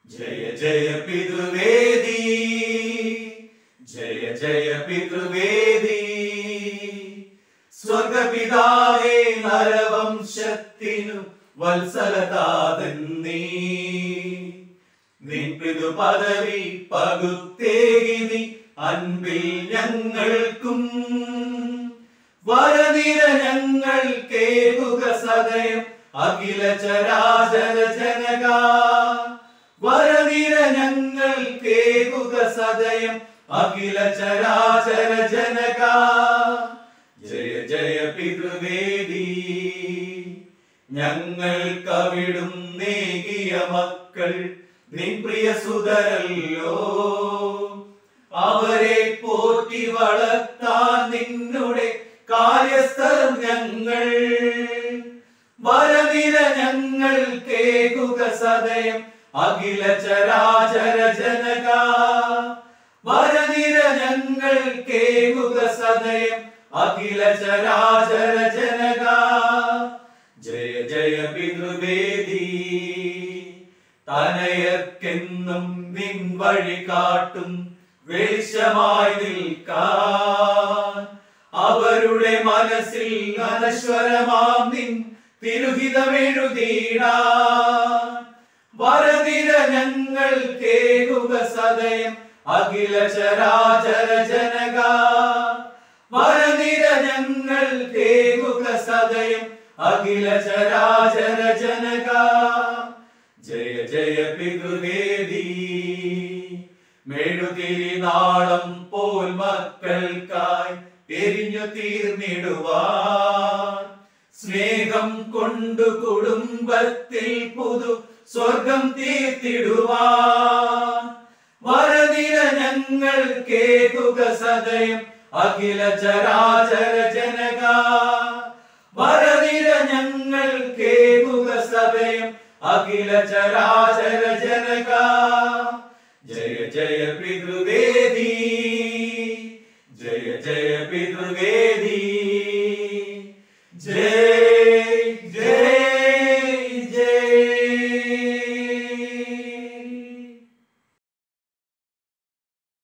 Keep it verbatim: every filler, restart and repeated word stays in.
जय जय पितृवेदी जय जय पितृवेदी स्वर्गपितावे नरवंशത്തിനു വത്സലതാതൻ നീ നിൻ പിതൃപദവി പകുത്തേകി നീ അൻപിൽ ഞങ്ങൾക്കും വരനിര ഞങ്ങൾ കേകുക സദയം അഖില ചരാചര ജനക വരനിര ഞങ്ങൾ കേകുക സദയം അഖില ചരാചര ജനക ജയ ജയ പിതൃവേദി ഞങ്ങൾ കവിടും നേകിയ മക്കൾ നിൻ പ്രിയ സുതരല്ലോ അവരെ പോറ്റി വളർത്താൻ നിന്നുടെ കാര്യസ്ഥർ ഞങ്ങൾ വരനിര ഞങ്ങൾ കേകുക സദയം അഖില ചരാചര ജനക വരനിര ഞങ്ങൾ കേകുക സദയം അഖില ചരാചര ജനക ജയ ജയ പിതൃവേദി തനയർക്കെന്നും നിൻ വഴി കാട്ടും വെളിച്ചമായി നിൽക്കാൻ അവരുടെ മനസ്സിൽ അനശ്വരമാം നിൻ തിരുഹിതമെഴുതിയിടാൻ വരനിര ഞങ്ങൾ കേകുക സദയം അഖില ചരാചര ജനക വരനിര ഞങ്ങൾ കേകുക സദയം അഖില ചരാചര ജനക ജയ ജയ പിതൃവേദി മെഴുതിരി നാളം പോൽ മക്കൾക്കായി എരിഞ്ഞു തീർന്നിടുവാൻ സ്നേഹം കൊണ്ടു കുടുംബത്തിൽ പുതു സ്വർഗം തീർത്തിടുവാൻ വരനിര ഞങ്ങൾ കേകുക സദയം അഖില ചരാചര ജനക വരനിര ഞങ്ങൾ കേകുക സദയം അഖില ചരാചര ജനക ജയ ജയ